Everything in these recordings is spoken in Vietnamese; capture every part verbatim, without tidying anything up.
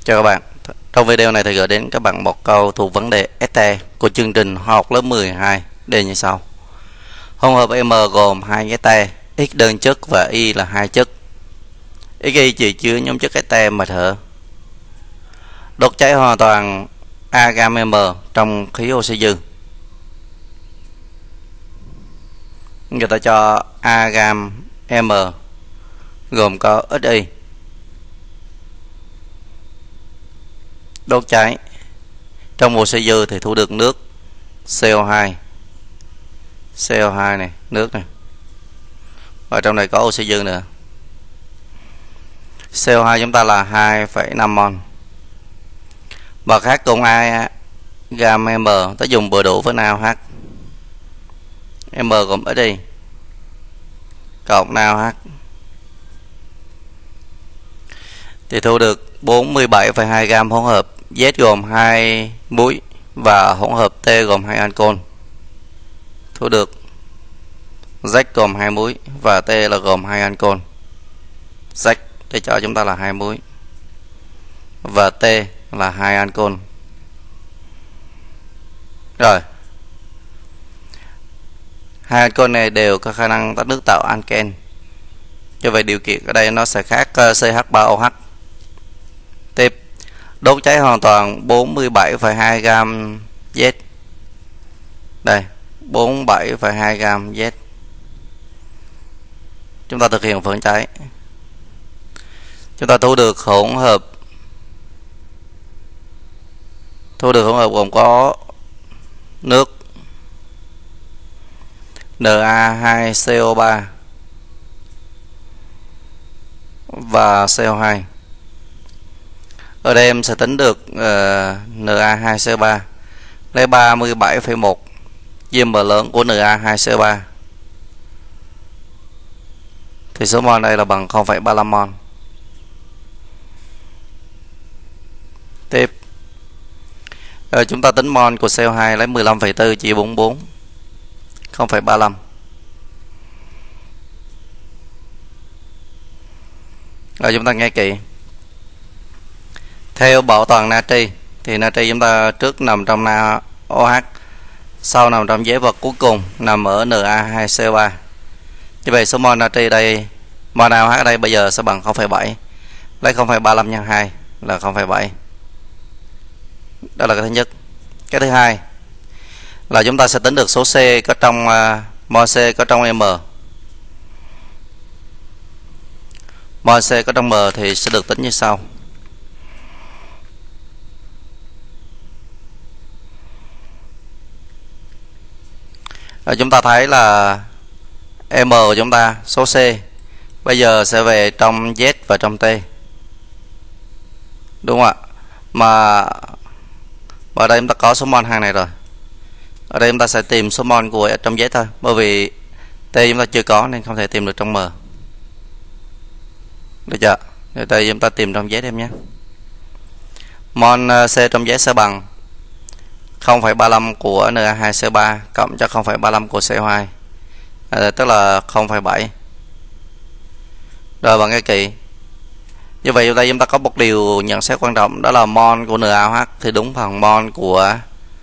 Chào các bạn. Trong video này thì gửi đến các bạn một câu thuộc vấn đề ét tê của chương trình hóa học lớp mười hai đề như sau. Hỗn hợp M gồm hai ét tê, X đơn chất và Y là hai chất. Xy chỉ chứa nhóm chất ét tê mà thở. Đốt cháy hoàn toàn A gam M trong khí oxy dư. Người ta cho A gam M gồm có Xy. Đốt cháy trong oxy dư thì thu được nước xê o hai, xê o hai này, nước này, và trong này có oxy dư nữa. xê o hai chúng ta là hai phẩy năm mol. Và khác cùng A gam M ta dùng vừa đủ với NaOH. M gồm Xy cộng NaOH thì thu được bốn mươi bảy phẩy hai gam hỗn hợp Z gồm hai muối và hỗn hợp T gồm hai ancol. Thu được Z gồm hai muối và T là gồm hai ancol. Z để cho chúng ta là hai muối và T là hai ancol. Rồi. Hai ancol này đều có khả năng tách nước tạo alken. Do vậy điều kiện ở đây nó sẽ khác xê hát ba o hát. Tiếp, đốt cháy hoàn toàn bốn mươi bảy phẩy hai gam Z. Đây, bốn mươi bảy phẩy hai gam Z. Chúng ta thực hiện phần cháy. Chúng ta thu được hỗn hợp thu được hỗn hợp gồm có nước Na hai xê o ba và xê o hai. Ở đây em sẽ tính được uh, Na hai xê o ba lấy ba mươi bảy phẩy một diêm M lớn của Na hai xê o ba thì số mol đây là bằng không phẩy ba mươi lăm mol. Tiếp, uh, chúng ta tính mol của xê o hai lấy mười lăm phẩy bốn chia bốn mươi bốn, không phẩy ba mươi lăm. Rồi chúng ta nghe kỹ. Theo bảo toàn natri thì natri chúng ta trước nằm trong NaOH, sau nằm trong giấy vật, cuối cùng nằm ở Na hai xê o ba. Như vậy số mol natri đây, mol NaOH ở đây bây giờ sẽ bằng không phẩy bảy. Lấy không phẩy ba mươi lăm nhân hai là không phẩy bảy. Đó là cái thứ nhất. Cái thứ hai là chúng ta sẽ tính được số C có trong uh, mol C có trong M. Mol C có trong M thì sẽ được tính như sau. Rồi chúng ta thấy là M của chúng ta, số C bây giờ sẽ về trong Z và trong T. Đúng không ạ? Mà ở đây chúng ta có số mol hàng này rồi. Ở đây chúng ta sẽ tìm số mol của trong Z thôi, bởi vì T chúng ta chưa có nên không thể tìm được trong M. Được chưa? Ở đây chúng ta tìm trong Z em nhé. Mol C trong Z sẽ bằng không phẩy ba mươi lăm của Na hai xê o ba cộng cho không phẩy ba mươi lăm của xê o hai, à, tức là không phẩy bảy. Rồi bạn nghe kỹ. Như vậy ở đây chúng ta có một điều nhận xét quan trọng, đó là mol của NaOH thì đúng bằng mol của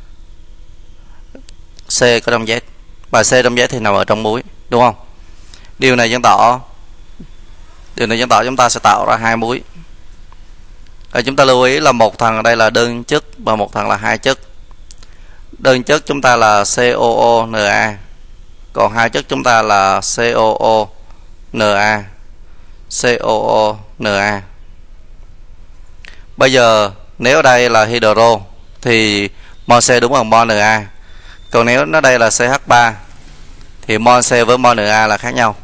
C có trong Z, và C trong Z thì nằm ở trong muối, đúng không? Điều này chứng tỏ điều này chứng tỏ chúng ta sẽ tạo ra hai muối. Rồi chúng ta lưu ý là một thằng ở đây là đơn chất và một thằng là hai chất. Đơn chất chúng ta là xê o o Na, còn hai chất chúng ta là xê o o Na, xê o o Na. Bây giờ nếu ở đây là hydro thì mol C đúng bằng mol Na, còn nếu nó đây là xê hát ba thì mol C với mol Na là khác nhau.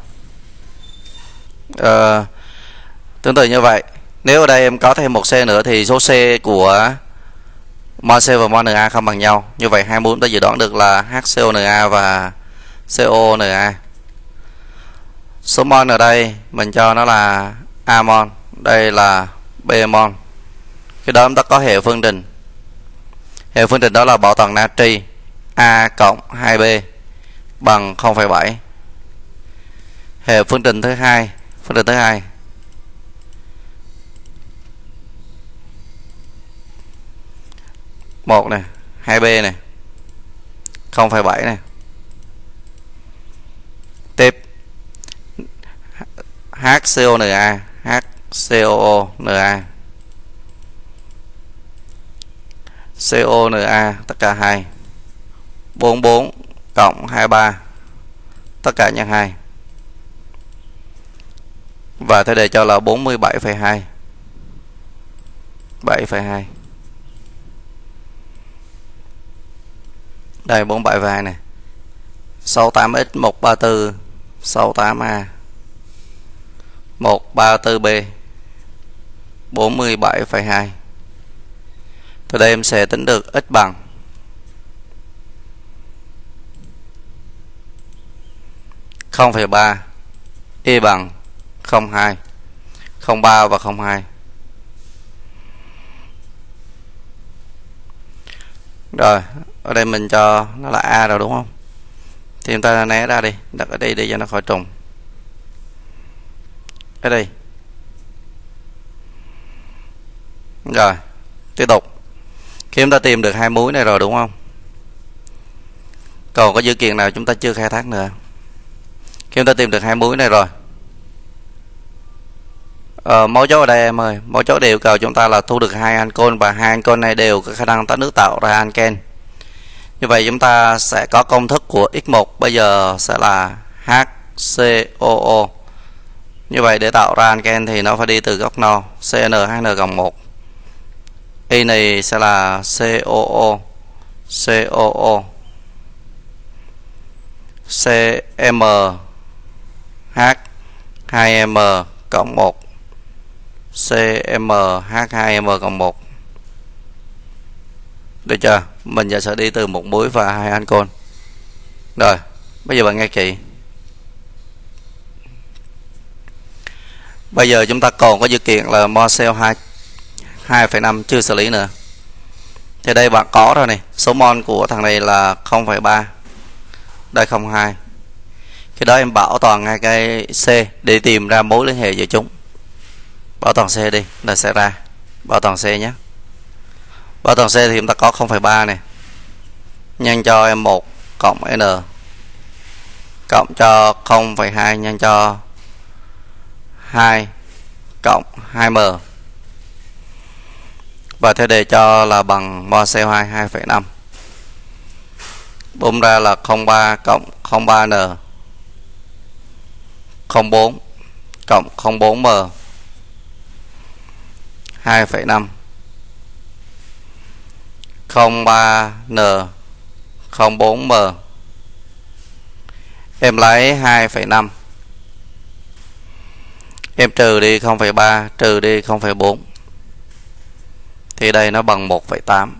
Ờ, tương tự như vậy, nếu ở đây em có thêm một C nữa thì số C của mol C và mol Na không bằng nhau. Như vậy hai muối chúng ta dự đoán được là hát xê o Na và xê o o Na. Số mol ở đây mình cho nó là A mol, đây là B mol. Cái đó chúng ta có hệ phương trình. Hệ phương trình đó là bảo toàn natri A cộng hai B bằng không phẩy bảy. Hệ phương trình thứ hai, phương trình thứ hai một này, hai B này, không phẩy bảy này. Tiếp HCONa, HCOONa, CONa tất cả hai, bốn mươi bốn cộng hai mươi ba tất cả nhân hai. Và thế để cho là bốn mươi bảy phẩy hai, bảy phẩy hai. Đây bốn mươi bảy phẩy hai này. sáu mươi tám x một trăm ba mươi tư, sáu mươi tám A, một trăm ba mươi tư B, bốn mươi bảy phẩy hai. Từ đây em sẽ tính được x bằng không phẩy ba, y bằng không phẩy hai, không phẩy ba và không phẩy hai. Rồi, ở đây mình cho nó là A rồi đúng không? Thì chúng ta né ra đi, đặt ở đây để cho nó khỏi trùng. Ở đây. Rồi, tiếp tục. Khi chúng ta tìm được hai múi này rồi đúng không? Còn có dữ kiện nào chúng ta chưa khai thác nữa? Khi chúng ta tìm được hai múi này rồi, ờ, mấu chốt ở đây em ơi, mấu chốt đều cầu chúng ta là thu được hai ancol và hai ancol này đều có khả năng tách nước tạo ra alken. Như vậy chúng ta sẽ có công thức của x một bây giờ sẽ là HCOO. Như vậy để tạo ra alken thì nó phải đi từ góc no C N H N cộng một. Y này sẽ là COO, COO, CMH hai M cộng một, CMH hai M cộng một. Được chưa? Mình giờ sẽ đi từ một muối và hai ancol. Rồi, bây giờ bạn nghe kỹ. Bây giờ chúng ta còn có dữ kiện là mol C O hai hai phẩy năm chưa xử lý nữa. Thì đây bạn có rồi này, số mol của thằng này là không phẩy ba. Đây không phẩy hai. Cái đó em bảo toàn ngay cái C để tìm ra mối liên hệ giữa chúng. Bảo toàn C đi, là sẽ ra. Bảo toàn C nhé. Bảo toàn C thì chúng ta có không phẩy ba này. Nhân cho em một cộng N cộng cho không phẩy hai nhân cho hai cộng hai M. Và theo đề cho là bằng mol C O hai hai phẩy năm. Bung ra là không phẩy ba cộng không phẩy ba N, không phẩy bốn cộng không phẩy bốn M, hai phẩy năm, không phẩy ba N, không phẩy bốn M. Em lấy hai phẩy năm. Em trừ đi không phẩy ba, trừ đi không phẩy bốn. Thì đây nó bằng một phẩy tám.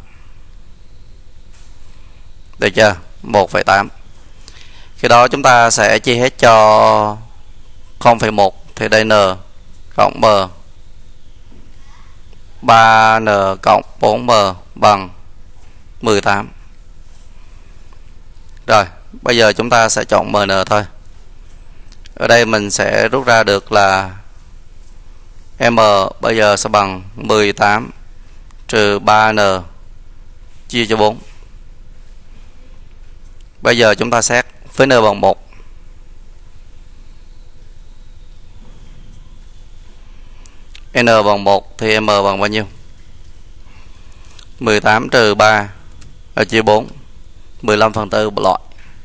Được chưa? một phẩy tám. Khi đó chúng ta sẽ chia hết cho không phẩy một. Thì đây N cộng M, ba N cộng bốn M bằng mười tám. Rồi, bây giờ chúng ta sẽ chọn M N thôi. Ở đây mình sẽ rút ra được là M bây giờ sẽ bằng mười tám trừ ba N chia cho bốn. Bây giờ chúng ta xét với N bằng một. N bằng một thì M bằng bao nhiêu? mười tám trừ ba ở chia bốn, mười lăm phần tư loại.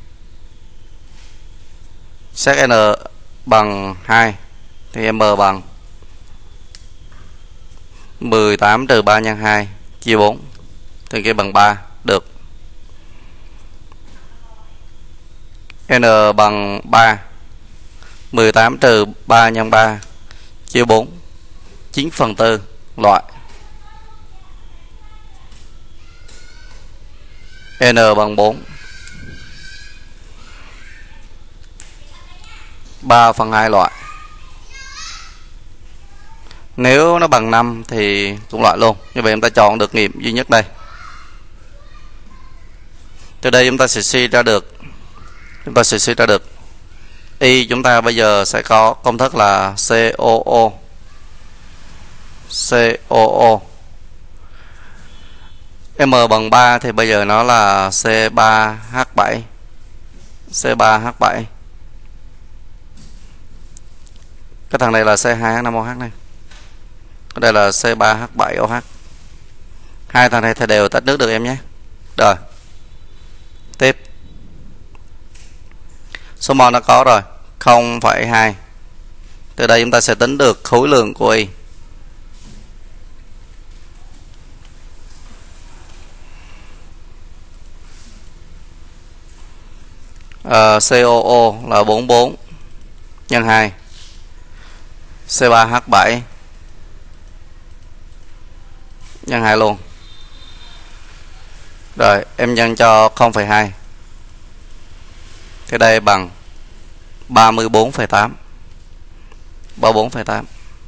Xét N bằng hai thì M bằng mười tám trừ ba nhân hai chia bốn thì kia bằng ba. Được. N bằng ba, mười tám trừ ba nhân ba chia bốn, chín phần tư loại. N bằng bốn, ba phần hai loại. Nếu nó bằng năm thì cũng loại luôn. Như vậy chúng ta chọn được nghiệm duy nhất đây. Từ đây chúng ta sẽ suy ra được chúng ta sẽ suy ra được Y chúng ta bây giờ sẽ có công thức là COO. COO M bằng ba thì bây giờ nó là C ba H bảy. C ba H bảy. Cái thằng này là C hai H năm O H này. Đây là C ba H bảy O H. Hai thằng này thì đều tách nước được em nhé. Rồi. Tiếp. Số mol nó có rồi, không phẩy hai. Từ đây chúng ta sẽ tính được khối lượng của Y. Uh, C O O là bốn mươi bốn nhân hai. C ba H bảy nhân hai luôn. Rồi em nhân cho không phẩy hai. Thì đây bằng ba mươi bốn phẩy tám. ba mươi bốn phẩy tám.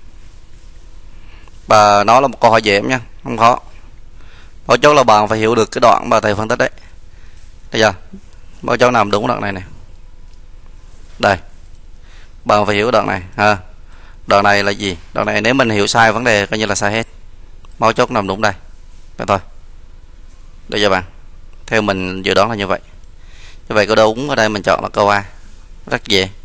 Và nó là một câu hỏi dễ nha, không khó. Bảo chốt là bạn phải hiểu được cái đoạn mà thầy phân tích đấy. Bây giờ bảo chốt nằm đúng đoạn này nè. Đây. Bạn phải hiểu đoạn này ha. Đoạn này là gì? Đoạn này nếu mình hiểu sai vấn đề coi như là sai hết. Bảo chốt nằm đúng đây. Vậy thôi. Được chưa bạn? Theo mình dự đoán là như vậy. Như vậy câu đúng ở đây mình chọn là câu A. Rất dễ.